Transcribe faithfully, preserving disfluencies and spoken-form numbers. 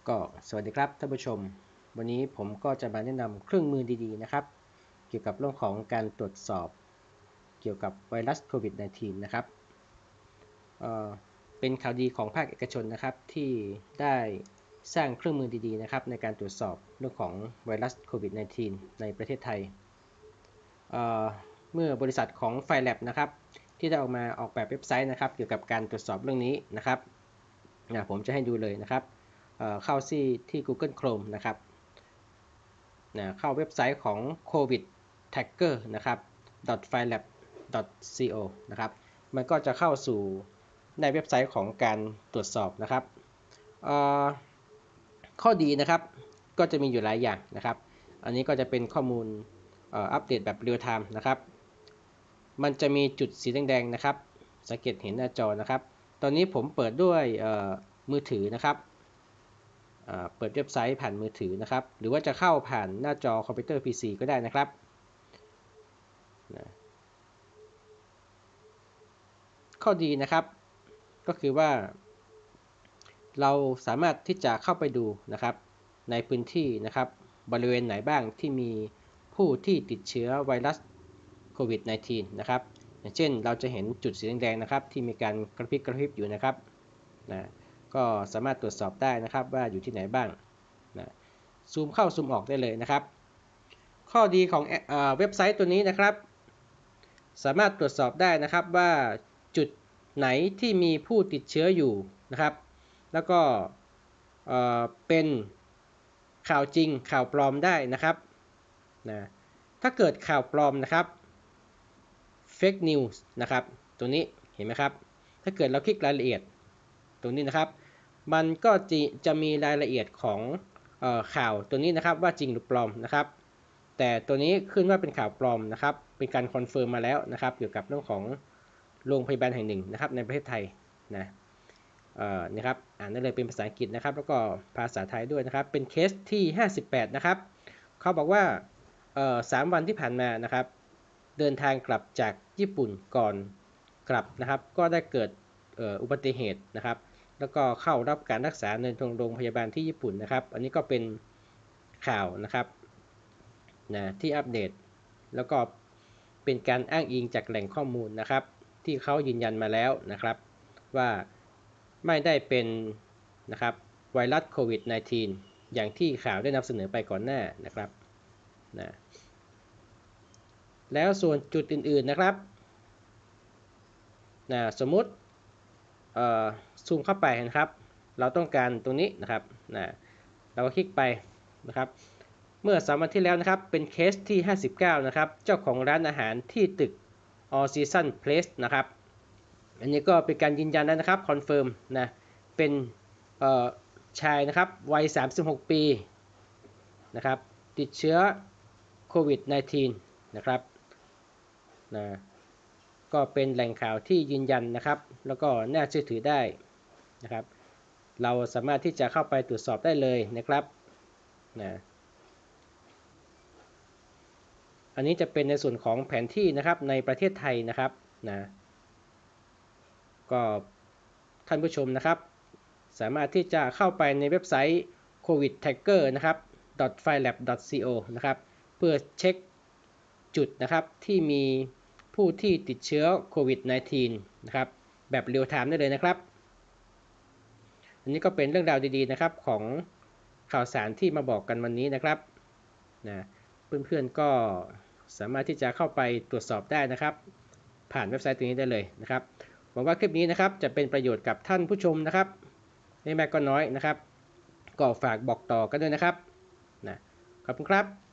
ก็สวัสดีครับท่านผู้ชมวันนี้ผมก็จะมาแนะนำเครื่องมือดีๆนะครับเกี่ยวกับเรื่องของการตรวจสอบเกี่ยวกับไวรัสโควิด สิบเก้า นะครับเอ่อเป็นข่าวดีของภาคเอกชนนะครับที่ได้สร้างเครื่องมือดีๆนะครับในการตรวจสอบเรื่องของไวรัสโควิด สิบเก้า ในประเทศไทยเเมื่อบริษัทของ ไฟแลบ นะครับที่ได้ออกมาออกแบบเว็บไซต์นะครับเกี่ยวกับการตรวจสอบเรื่องนี้นะครับผมจะให้ดูเลยนะครับเข้าที่ที่ Google Chrome นะครับนะเข้าเว็บไซต์ของ โควิด แท็กเกอร์ นะครับ ไฟแลบ ดอท ซี โอ นะครับมันก็จะเข้าสู่ในเว็บไซต์ของการตรวจสอบนะครับข้อดีนะครับก็จะมีอยู่หลายอย่างนะครับอันนี้ก็จะเป็นข้อมูลอัปเดตแบบเรียลไทม์นะครับมันจะมีจุดสีแดงๆนะครับสังเกตเห็นหน้าจอนะครับตอนนี้ผมเปิดด้วยมือถือนะครับเปิดเว็บไซต์ผ่านมือถือนะครับหรือว่าจะเข้าผ่านหน้าจอคอมพิวเตอร์ พี ซี ก็ได้นะครับข้อดีนะครับก็คือว่าเราสามารถที่จะเข้าไปดูนะครับในพื้นที่นะครับบริเวณไหนบ้างที่มีผู้ที่ติดเชื้อไวรัสโควิด สิบเก้า นะครับอย่างเช่นเราจะเห็นจุดสีแดงๆนะครับที่มีการกระพริบกระพริบอยู่นะครับนะก็สามารถตรวจสอบได้นะครับว่าอยู่ที่ไหนบ้างนะซูมเข้าซูมออกได้เลยนะครับข้อดีของเว็บไซต์ตัวนี้นะครับสามารถตรวจสอบได้นะครับว่าจุดไหนที่มีผู้ติดเชื้ออยู่นะครับแล้วก็เอ่อเป็นข่าวจริงข่าวปลอมได้นะครับนะถ้าเกิดข่าวปลอมนะครับ Fake News นะครับตัวนี้เห็นไหมครับถ้าเกิดเราคลิกรายละเอียดตรงนี้นะครับมันก็จะจะมีรายละเอียดของเอ่อข่าวตัวนี้นะครับว่าจริงหรือปลอมนะครับแต่ตัวนี้ขึ้นว่าเป็นข่าวปลอมนะครับเป็นการคอนเฟิร์มมาแล้วนะครับเกี่ยวกับเรื่องของโรงพยาบาลแห่งหนึ่งนะครับในประเทศไทยนะเอ่อนะครับอ่านได้เลยเป็นภาษาอังกฤษนะครับแล้วก็ภาษาไทยด้วยนะครับเป็นเคสที่ห้าสิบแปดนะครับเขาบอกว่าเอ่อสามวันที่ผ่านมานะครับเดินทางกลับจากญี่ปุ่นก่อนกลับนะครับก็ได้เกิดอุบัติเหตุนะครับแล้วก็เข้ารับการรักษาในโรงพยาบาลที่ญี่ปุ่นนะครับอันนี้ก็เป็นข่าวนะครับนะที่อัปเดตแล้วก็เป็นการอ้างอิงจากแหล่งข้อมูลนะครับที่เขายืนยันมาแล้วนะครับว่าไม่ได้เป็นนะครับไวรัสโควิด สิบเก้า อย่างที่ข่าวได้นำเสนอไปก่อนหน้านะครับนะแล้วส่วนจุดอื่นๆนะครับนะสมมุติซูมเข้าไปนะครับเราต้องการตรงนี้นะครับนะเราก็คลิกไปนะครับเมื่อสามวันที่แล้วนะครับเป็นเคสที่ห้าสิบเก้านะครับเจ้าของร้านอาหารที่ตึก All Season Place นะครับอันนี้ก็เป็นการยืนยันแล้วนะครับคอนเฟิร์มนะเป็นชายนะครับวัยสามสิบหกปีนะครับติดเชื้อโควิด สิบเก้า นะครับนะก็เป็นแหล่งข่าวที่ยืนยันนะครับแล้วก็น่าเชื่อถือได้นะครับเราสามารถที่จะเข้าไปตรวจสอบได้เลยนะครับนะอันนี้จะเป็นในส่วนของแผนที่นะครับในประเทศไทยนะครับนะก็ท่านผู้ชมนะครับสามารถที่จะเข้าไปในเว็บไซต์ โควิด แท็กเกอร์ นะครับ ไฟแลบ ดอท ซี โอ นะครับเพื่อเช็คจุดนะครับที่มีผู้ที่ติดเชื้อโควิด สิบเก้า นะครับแบบเรียลไทม์ได้เลยนะครับอันนี้ก็เป็นเรื่องราวดีๆนะครับของข่าวสารที่มาบอกกันวันนี้นะครับนะเพื่อนๆก็สามารถที่จะเข้าไปตรวจสอบได้นะครับผ่านเว็บไซต์ตรงนี้ได้เลยนะครับหวังว่าคลิปนี้นะครับจะเป็นประโยชน์กับท่านผู้ชมนะครับไม่มากก็น้อยนะครับก็ฝากบอกต่อกันด้วยนะครับนะขอบคุณครับ